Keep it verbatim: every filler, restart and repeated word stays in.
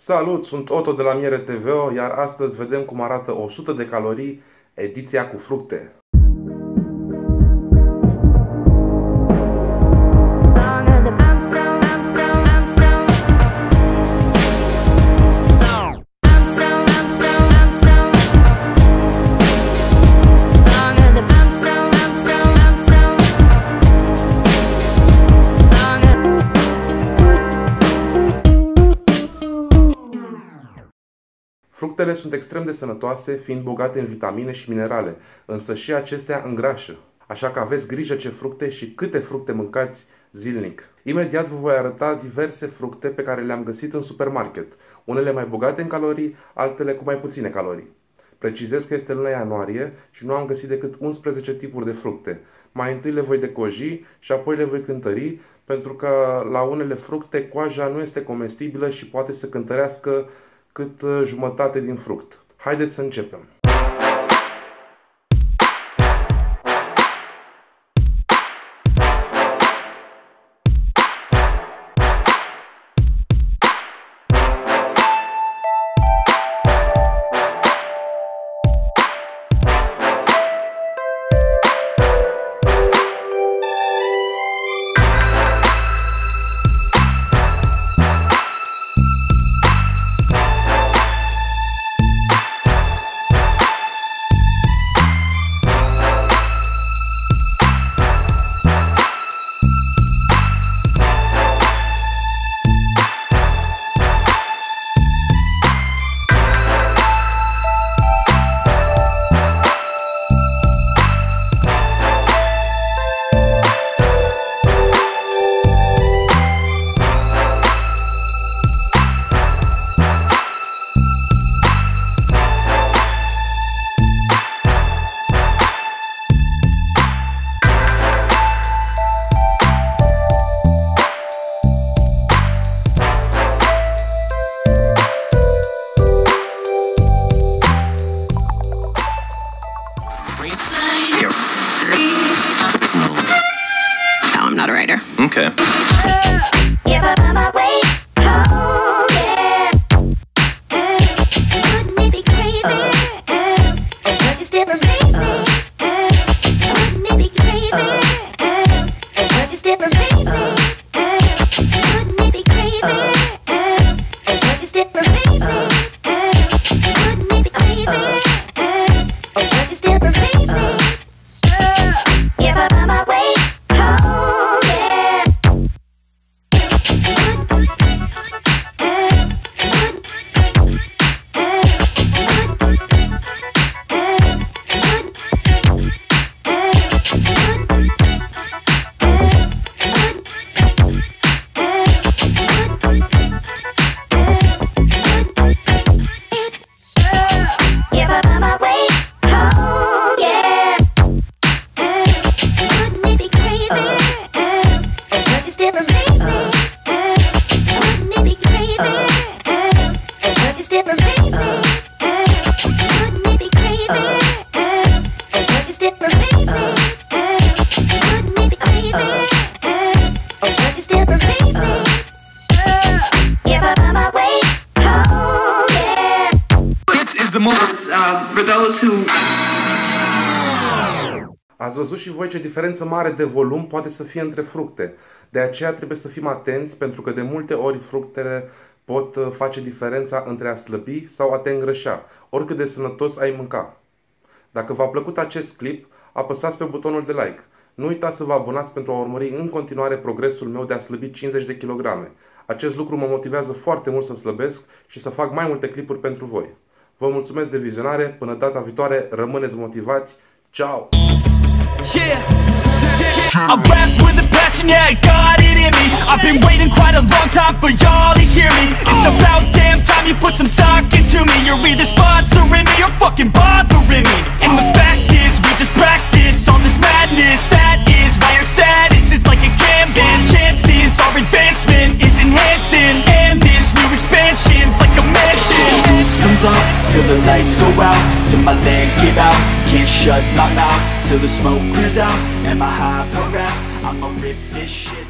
Salut, sunt Otto de la Miere T V O, iar astăzi vedem cum arată o sută de calorii, ediția cu fructe. Fructele sunt extrem de sănătoase, fiind bogate în vitamine și minerale, însă și acestea îngrașă. Așa că aveți grijă ce fructe și câte fructe mâncați zilnic. Imediat vă voi arăta diverse fructe pe care le-am găsit în supermarket, unele mai bogate în calorii, altele cu mai puține calorii. Precizez că este luna ianuarie și nu am găsit decât unsprezece tipuri de fructe. Mai întâi le voi decoji și apoi le voi cântări, pentru că la unele fructe coaja nu este comestibilă și poate să cântărească cât jumătate din fruct. Haideți să începem! No, I'm not a writer. Okay. Ați văzut și voi ce diferență mare de volum poate să fie între fructe. De aceea trebuie să fim atenți, pentru că de multe ori fructele pot face diferența între a slăbi sau a te îngrășa, oricât de sănătos ai mânca. Dacă v-a plăcut acest clip, apăsați pe butonul de like. Nu uitați să vă abonați pentru a urmări în continuare progresul meu de a slăbi cincizeci de kilograme. Acest lucru mă motivează foarte mult să slăbesc și să fac mai multe clipuri pentru voi. Vă mulțumesc de vizionare, până data viitoare, rămâneți motivați, ciao! Yeah, I rap with a passion, yeah, I got it in me. I've been waiting quite a long time for y'all to hear me. It's about damn time you put some stock into me. You're either sponsoring me or fucking bothering me. And the fact is, we just practice all this madness. That is why your status is like a canvas. Chances our advancement is enhancing, and this new expansion's like a mansion. Comes off till the lights go out, till my legs give out. Can't shut my mouth till the smoke clears out. And my hyper raps, I'ma rip this shit.